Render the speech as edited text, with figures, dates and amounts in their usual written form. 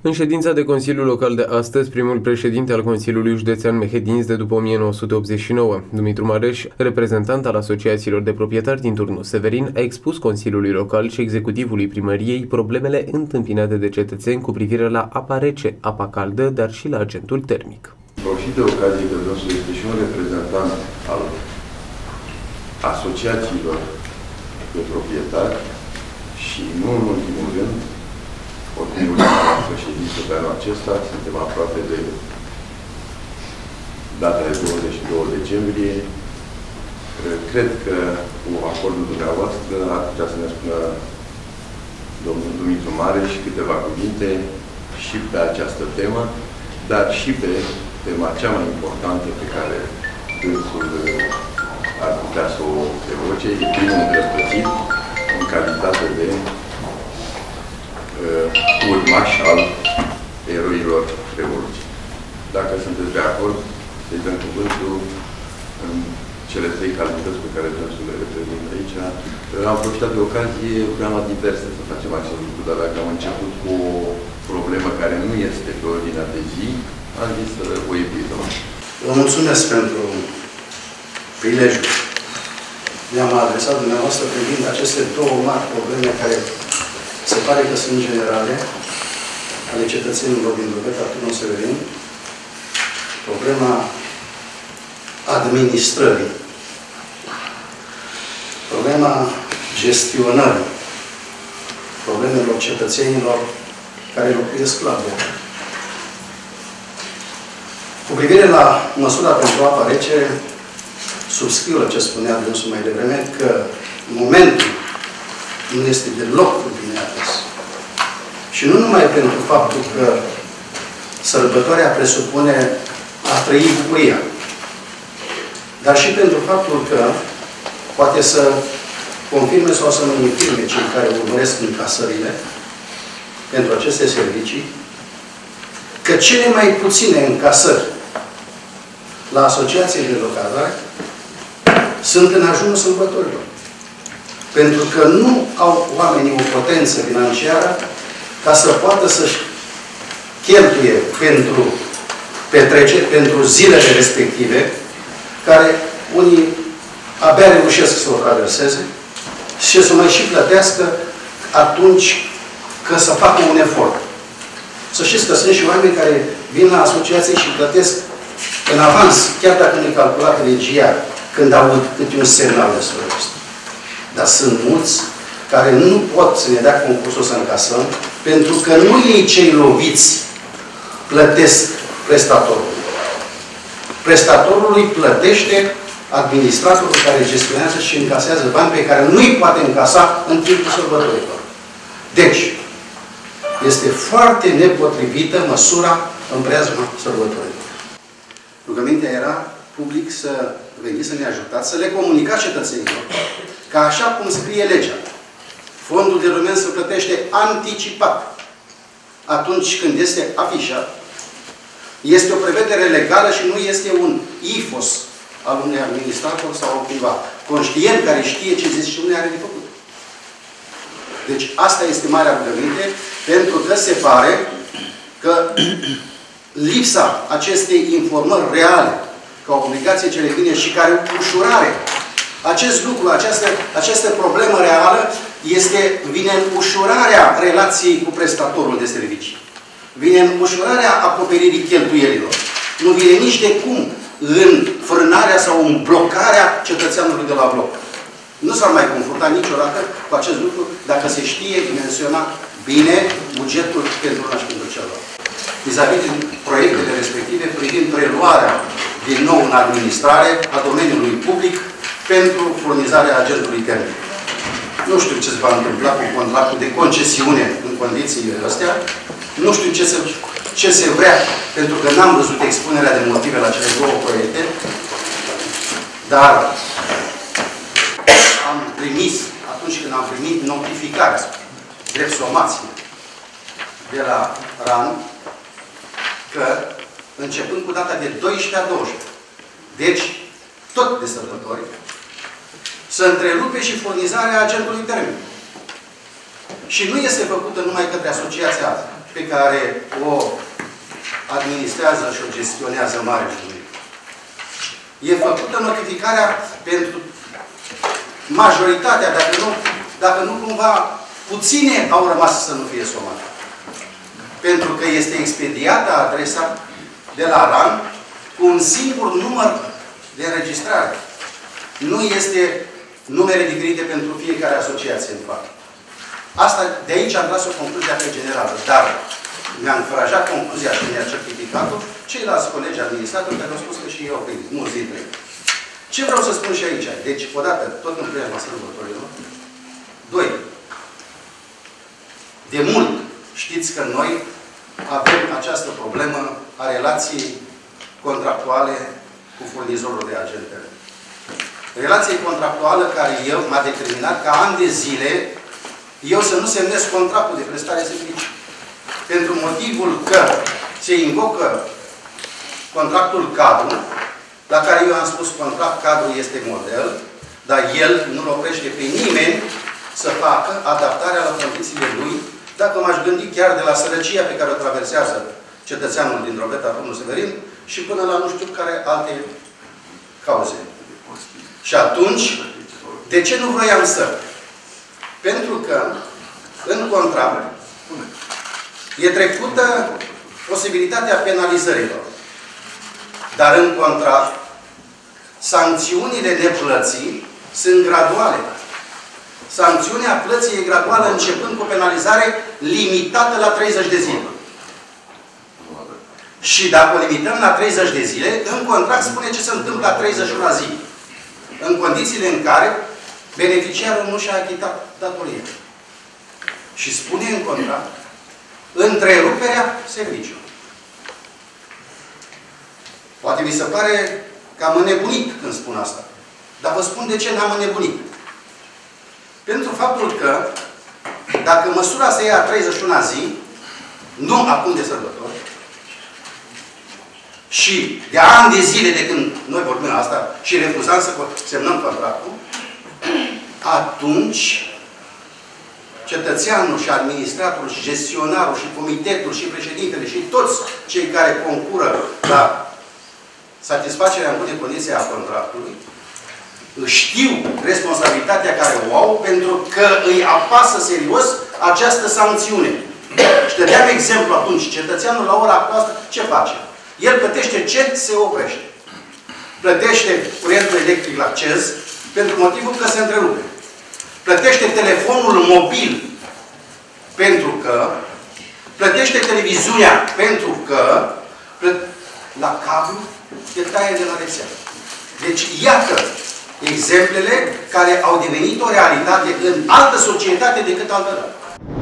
În ședința de Consiliu Local de astăzi, primul președinte al Consiliului Județean Mehedinți de după 1989, Dumitru Mareș, reprezentant al asociațiilor de proprietari din turnul Severin, a expus Consiliului Local și executivului primăriei problemele întâmpinate de cetățeni cu privire la apa rece, apa caldă, dar și la agentul termic. Profit de ocazie că dânsul este și un reprezentant al asociațiilor de proprietari și nu în ultimul rând, ordinul noastră ședință pe anul acesta, suntem aproape de data de 22 decembrie. Cred că cu acordul dumneavoastră ar putea să ne spună domnul Dumitru Mareș câteva cuvinte și pe această temă, dar și pe tema cea mai importantă pe care dânsul ar putea să o evoce, e primul îndreptățit în calitate de urmaș al eroilor Revoluției. Dacă sunteți de acord, să-i dăm cuvântul în cele trei calități pe care dânsul le reprezintă aici. Am profitat de ocazie, vreau la diverse să facem acest lucru, dar dacă am început cu o problemă care nu este pe ordinea de zi, am zis să o epuizăm. Vă mulțumesc pentru prilejul. Mi-am adresat dumneavoastră privind aceste două mari probleme care se pare că sunt generale ale cetățenilor din Drobeta Turnul Severin. Problema administrării. Problema gestionării problemelor cetățenilor care locuiesc la Drobeta. Cu privire la măsura pentru apa rece, subscriu la ce spunea dânsul mai devreme, că momentul nu este deloc bine ales. Și nu numai pentru faptul că sărbătoarea presupune a trăi bucuria, dar și pentru faptul că poate să confirme sau să nu infirme cei care urmăresc încasările pentru aceste servicii, că cele mai puține încasări la asociații de locatari sunt în ajunul sărbătorilor. Pentru că nu au oamenii o potență financiară ca să poată să-și cheltuie pentru petreceri, pentru zilele respective, care unii abia reușesc să o traverseze și să mai și plătească atunci că să facă un efort. Să știți că sunt și oameni care vin la asociație și plătesc în avans, chiar dacă nu e calculat regia, când aud câte un semnal de sfârșit. Dar sunt mulți care nu pot să ne dea concursul să încasăm, pentru că nu ei cei loviți plătesc prestatorul. Prestatorul îi plătește administratorul care gestionează și încasează bani pe care nu îi poate încasa în timpul sărbătorilor. Deci, este foarte nepotrivită măsura în preajma sărbătorilor. Rugămintea era public să veniți să ne ajutați, să le comunicați cetățenilor că așa cum scrie legea, fondul de rumen se plătește anticipat atunci când este afișat. Este o prevedere legală și nu este un ifos al unui administrator sau al cuiva conștient care știe ce zice și unde are de făcut. Deci asta este marea rugăminte, pentru că se pare că lipsa acestei informări reale ca obligație ce le vine și care ușurare acest lucru, această problemă reală vine în ușurarea relației cu prestatorul de servicii. Vine în ușurarea acoperirii cheltuielilor. Nu vine nici de cum în frânarea sau în blocarea cetățeanului de la bloc. Nu s-ar mai confrunta niciodată cu acest lucru dacă se știe dimensiona bine bugetul pentru una și pentru celălalt. Vis-a-vis de proiectele respective privind preluarea din nou în administrare a domeniului public pentru furnizarea agentului termic. Nu știu ce se va întâmpla cu contractul de concesiune în condițiile astea. Nu știu ce se vrea, pentru că n-am văzut expunerea de motive la cele două proiecte, dar am trimis, atunci când am primit notificarea, drept somație, de la RAN, că începând cu data de 12/12, deci tot de sărbători, să întrerupe și furnizarea agentului termic. Și nu este făcută numai către asociația asta. pe care o administrează și o gestionează Mareșului. E făcută notificarea pentru majoritatea, dacă nu cumva puține au rămas să nu fie somate. Pentru că este expediată adresa de la RAN cu un singur număr de înregistrare. Nu este numere diferite pentru fiecare asociație în fapt. Asta, de aici am tras o concluzie pe generală, dar mi-a încurajat concluzia și mi-a certificat-o ceilalți colegi administratori care au spus că și eu au primit, mulți dintre ei. Ce vreau să spun și aici? Deci, odată, tot în preajma sărbătorilor. 2. De mult știți că noi avem această problemă a relației contractuale cu furnizorul de agente. Relație contractuală care m-a determinat ca ani de zile eu să nu semnez contractul de prestare servicii. Pentru motivul că se invocă contractul cadru, la care eu am spus contract cadru este model, dar el nu-l oprește pe nimeni să facă adaptarea la condițiile lui, dacă m-aș gândi chiar de la sărăcia pe care o traversează cetățeanul din Drobeta, domnul Severin, și până la nu știu care alte cauze. Și atunci, de ce nu vroiam să? Pentru că în contract e trecută posibilitatea penalizărilor. Dar în contract, sancțiunile neplății sunt graduale. Sancțiunea plății e graduală începând cu penalizare limitată la 30 de zile. Și dacă o limităm la 30 de zile, în contract spune ce se întâmplă la 31 zi. În condițiile în care beneficiarul nu și-a achitat datoria. Și spune în contract întreruperea serviciului. Poate mi se pare că am înnebunit când spun asta. Dar vă spun de ce n-am înnebunit. Pentru faptul că dacă măsura se ia 31 zi, nu acum de sărbători, și de ani de zile de când noi vorbim asta și refuzam să semnăm contractul, atunci cetățeanul și administratorul și gestionarul și comitetul și președintele și toți cei care concură la satisfacerea în bune condiții a contractului știu responsabilitatea care o au pentru că îi apasă serios această sancțiune. Și dădeam exemplu atunci, cetățeanul la ora actuală ce face? El plătește ce se oprește. Plătește curentul electric la CEZ pentru motivul că se întrerupe. Plătește telefonul mobil pentru că plătește televiziunea pentru că la cablu te taie de la rețea. Deci, iată exemplele care au devenit o realitate în altă societate decât altă dată.